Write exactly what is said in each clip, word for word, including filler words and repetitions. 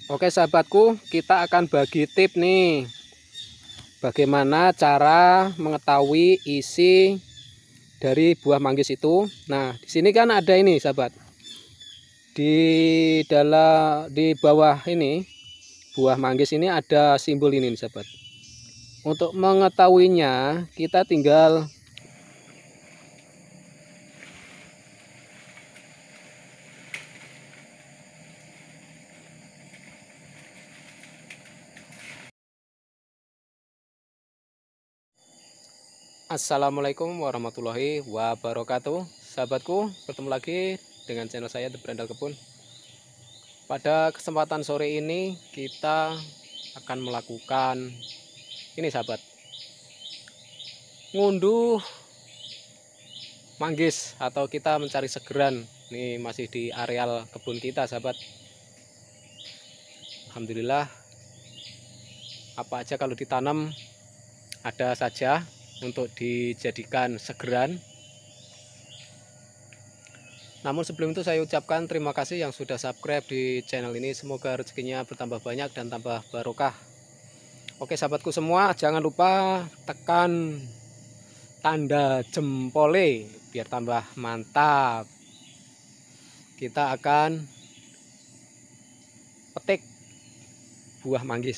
Oke sahabatku, kita akan bagi tip nih. Bagaimana cara mengetahui isi dari buah manggis itu. Nah, di sini kan ada ini sahabat. Di dalam di bawah ini buah manggis ini ada simbol ini nih, sahabat. Untuk mengetahuinya, kita tinggal Assalamualaikum warahmatullahi wabarakatuh. Sahabatku, bertemu lagi dengan channel saya The Berandal Kebun. Pada kesempatan sore ini kita akan melakukan ini sahabat, ngunduh manggis atau kita mencari segeran. Ini masih di areal kebun kita sahabat. Alhamdulillah, apa aja kalau ditanam ada saja untuk dijadikan segeran. Namun sebelum itu saya ucapkan terima kasih yang sudah subscribe di channel ini. Semoga rezekinya bertambah banyak dan tambah barokah. Oke sahabatku semua, jangan lupa tekan tanda jempole biar tambah mantap. Kita akan petik buah manggis.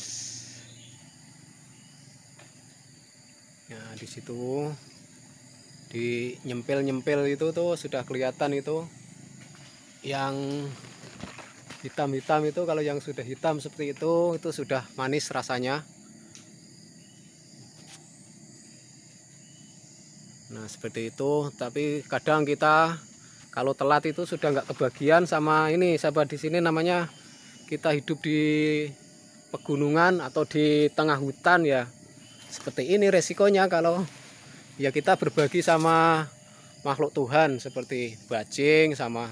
Nah, di situ di nyempil-nyempil itu tuh sudah kelihatan itu yang hitam-hitam itu. Kalau yang sudah hitam seperti itu itu sudah manis rasanya. Nah seperti itu. Tapi kadang kita kalau telat itu sudah nggak kebagian sama ini sahabat. Di sini namanya kita hidup di pegunungan atau di tengah hutan ya. Seperti ini resikonya kalau ya kita berbagi sama makhluk Tuhan seperti bajing sama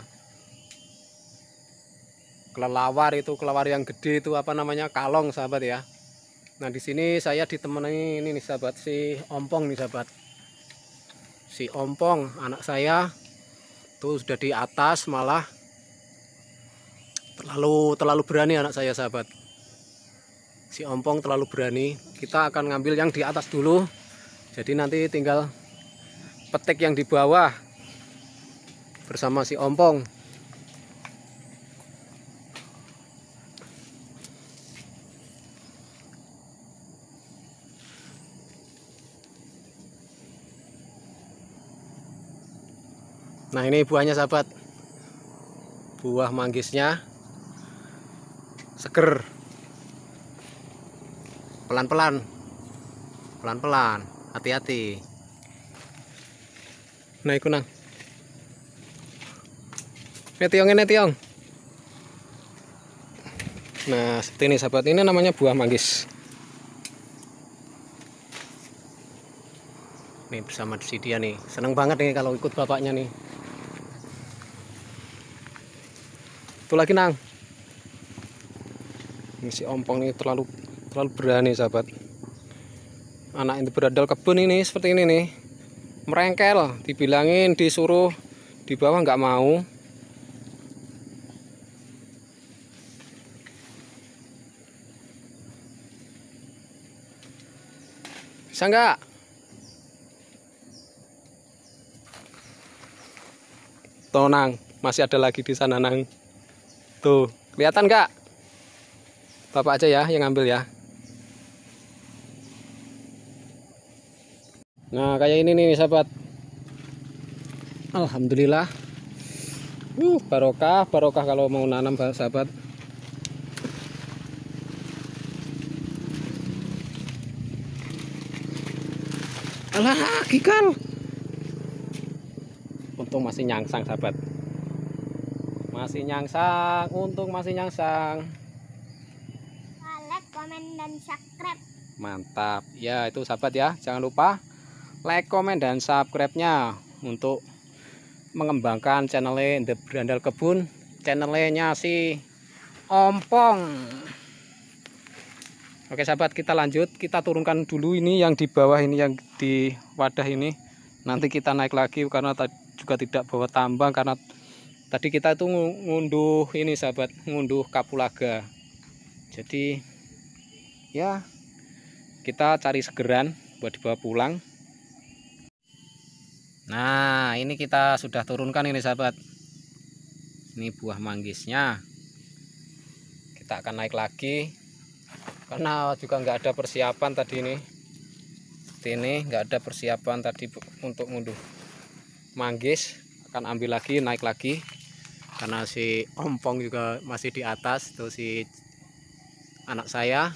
kelelawar. Itu kelelawar yang gede itu apa namanya, kalong sahabat ya. Nah di sini saya ditemani ini nih sahabat, si ompong nih sahabat. Si ompong anak saya tuh sudah di atas, malah terlalu terlalu berani anak saya sahabat. Si ompong terlalu berani. Kita akan ngambil yang di atas dulu. Jadi nanti tinggal petik yang di bawah bersama si ompong. Nah ini buahnya sahabat. Buah manggisnya seger. Pelan-pelan. Pelan-pelan. Hati-hati. Nah iku nang. Netiong netiong. Nah seperti ini sahabat. Ini namanya buah manggis. Nih bersama si dia nih. Seneng banget nih kalau ikut bapaknya nih. Itu lagi nang. Ini si ompong ini terlalu terlalu berani sahabat. Anak itu berandal kebun ini seperti ini nih. Merengkel, dibilangin disuruh di bawah nggak mau. Bisa nggak? Tuh nang, masih ada lagi di sana nang. Tuh, kelihatan nggak? Bapak aja ya yang ngambil ya. Nah kayak ini nih sahabat. Alhamdulillah. Uh, barokah, barokah kalau mau nanam sahabat. Alah, gikal. Untung masih nyangsang sahabat. Masih nyangsang, untung masih nyangsang. Like, komen, dan subscribe. Mantap. Ya itu sahabat ya. Jangan lupa like, komen, dan subscribe-nya untuk mengembangkan channelnya The Berandal Kebun, channelnya si ompong. Oke sahabat, kita lanjut. Kita turunkan dulu ini yang di bawah ini, yang di wadah ini. Nanti kita naik lagi karena juga tidak bawa tambang, karena tadi kita itu ngunduh ini sahabat, ngunduh kapulaga. Jadi ya kita cari segeran buat dibawa pulang. Nah, ini kita sudah turunkan ini sahabat. Ini buah manggisnya. Kita akan naik lagi karena juga nggak ada persiapan tadi ini. Seperti ini nggak ada persiapan tadi untuk ngunduh manggis. Akan ambil lagi, naik lagi karena si ompong juga masih di atas. Tuh si anak saya.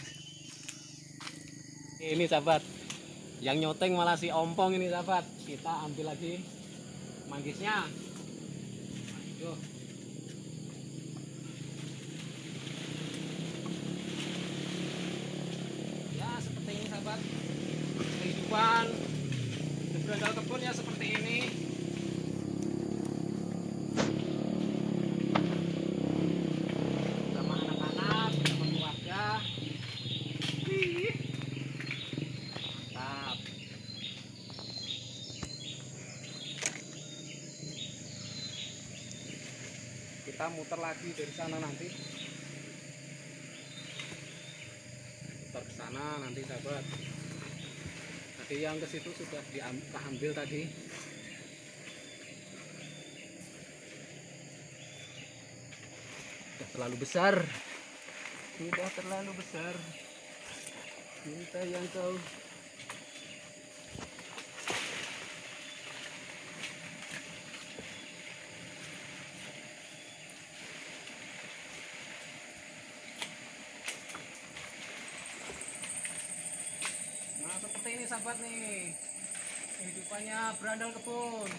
Ini sahabat, yang nyoteng malah si ompong ini sahabat. Kita ambil lagi manggisnya. Aduh. Ya seperti ini sahabat, kehidupan di berandal kebun ya seperti ini. Sama anak-anak, sama keluarga. Mantap. Kita muter lagi dari sana nanti. Muter ke sana nanti sahabat. Tadi yang ke situ sudah diambil tadi. Sudah terlalu besar. Sudah terlalu besar. Minta yang kau. Nah seperti ini sahabat nih kehidupannya berandal kebun.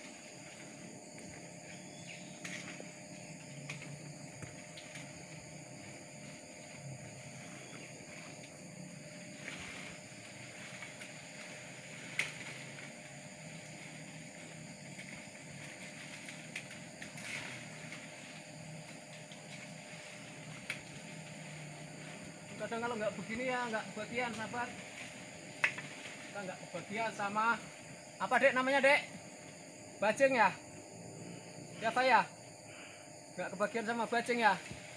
Kadang kalau nggak begini ya nggak kebagian sahabat. Kita nggak kebagian sama apa dek namanya dek? Bajing ya? Siapa ya? Nggak kebagian sama bajing ya?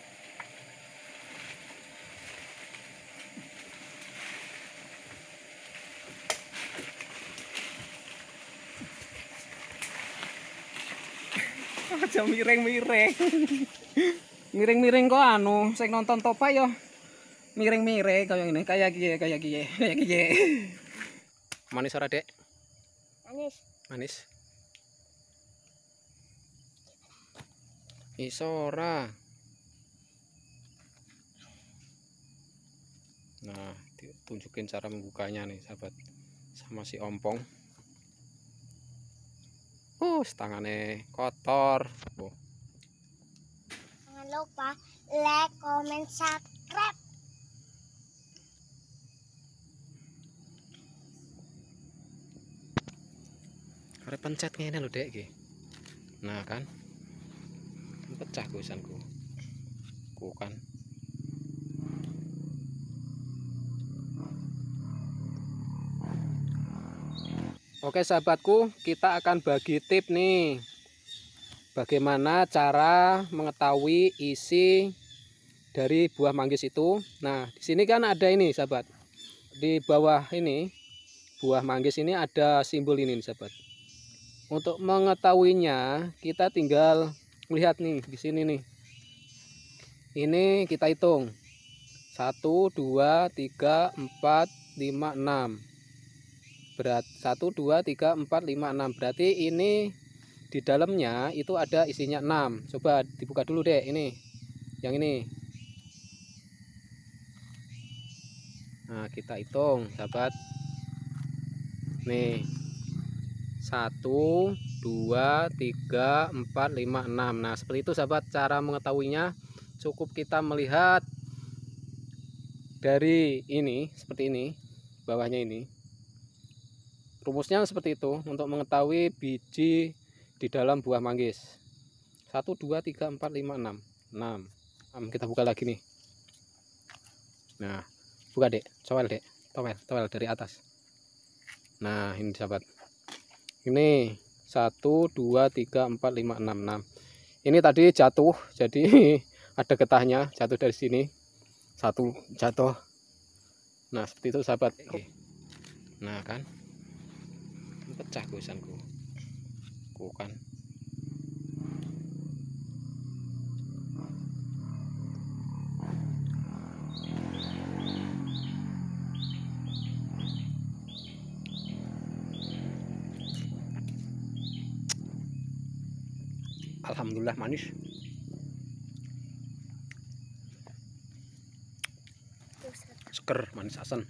Aja miring-miring. Miring-miring kok anu, saya nonton Topa yo. Miring-miring kayak ini, kayak gini, kayak gini, kayak gini. Manis ora, Dek? Manis. Manis. Iso ora. Nah, tunjukin cara membukanya nih, sahabat. Sama si ompong. Uh, tangannya kotor. Oh. Jangan lupa like, comment, subscribe. Karena pencet ngene lho Dek iki. Nah kan. Pecah gusanku. Ku kan. Oke sahabatku, kita akan bagi tip nih. Bagaimana cara mengetahui isi dari buah manggis itu. Nah, di sini kan ada ini sahabat. Di bawah ini buah manggis ini ada simbol ini sahabat. Untuk mengetahuinya kita tinggal melihat nih di sini nih. Ini kita hitung. satu, dua, tiga, empat, lima, enam. Berat satu, dua, tiga, empat, lima, enam. Berarti ini di dalamnya itu ada isinya enam. Coba dibuka dulu deh ini. Yang ini. Nah, kita hitung, sahabat. Nih. satu, dua, tiga, empat, lima, enam. Nah, seperti itu sahabat cara mengetahuinya. Cukup kita melihat dari ini, seperti ini, bawahnya ini. Rumusnya seperti itu untuk mengetahui biji di dalam buah manggis. satu, dua, tiga, empat, lima, enam. enam. Kita buka lagi nih. Nah, buka Dek, cowel Dek, towel, towel dari atas. Nah, ini sahabat. Ini satu, dua, tiga, empat, lima, enam, enam. Ini tadi jatuh, jadi ada getahnya jatuh dari sini. satu jatuh. Nah seperti itu sahabat. Nah kan pecah gosanku ku kan. Alhamdulillah manis. Seger, manis asam.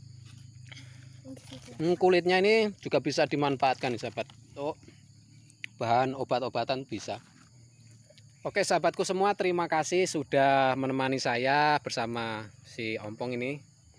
Hmm, kulitnya ini juga bisa dimanfaatkan sahabat. Oh, bahan obat-obatan bisa. Oke sahabatku semua, terima kasih sudah menemani saya bersama si ompong ini.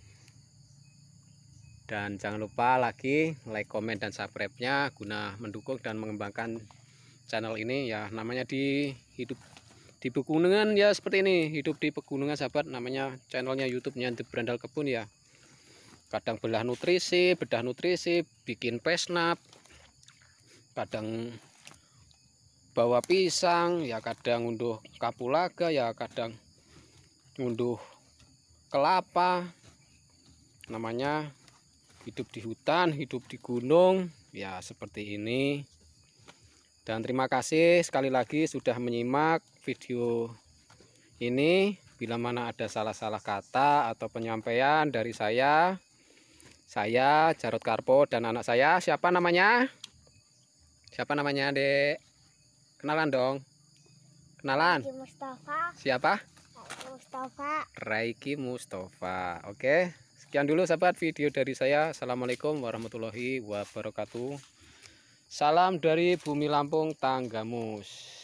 Dan jangan lupa lagi like, komen, dan subscribe-nya guna mendukung dan mengembangkan channel ini ya. Namanya di hidup di pegunungan ya, seperti ini, hidup di pegunungan sahabat. Namanya channelnya YouTube-nya The Brandal Kebun ya. Kadang belah nutrisi, bedah nutrisi, bikin pesnap, kadang bawa pisang ya, kadang ngunduh kapulaga ya, kadang ngunduh kelapa. Namanya hidup di hutan, hidup di gunung ya, seperti ini. Dan terima kasih sekali lagi sudah menyimak video ini. Bila mana ada salah-salah kata atau penyampaian dari saya, saya Jarod Karpo dan anak saya, siapa namanya? Siapa namanya, Dek? Kenalan dong. Kenalan. Raiki Mustafa. Siapa? Raiki Mustafa. Raiki Mustafa. Oke, sekian dulu sahabat video dari saya. Assalamualaikum warahmatullahi wabarakatuh. Salam dari Bumi Lampung Tanggamus.